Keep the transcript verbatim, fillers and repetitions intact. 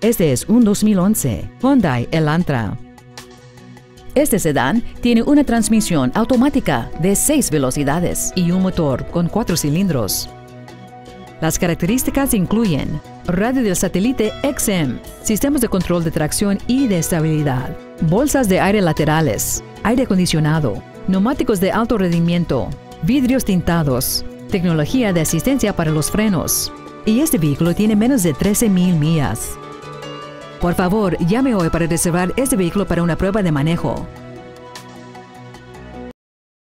Este es un dos mil once Hyundai Elantra. Este sedán tiene una transmisión automática de seis velocidades y un motor con cuatro cilindros. Las características incluyen radio del satélite X M, sistemas de control de tracción y de estabilidad, bolsas de aire laterales, aire acondicionado, neumáticos de alto rendimiento, vidrios tintados, tecnología de asistencia para los frenos. Y este vehículo tiene menos de trece mil millas. Por favor, llame hoy para reservar este vehículo para una prueba de manejo.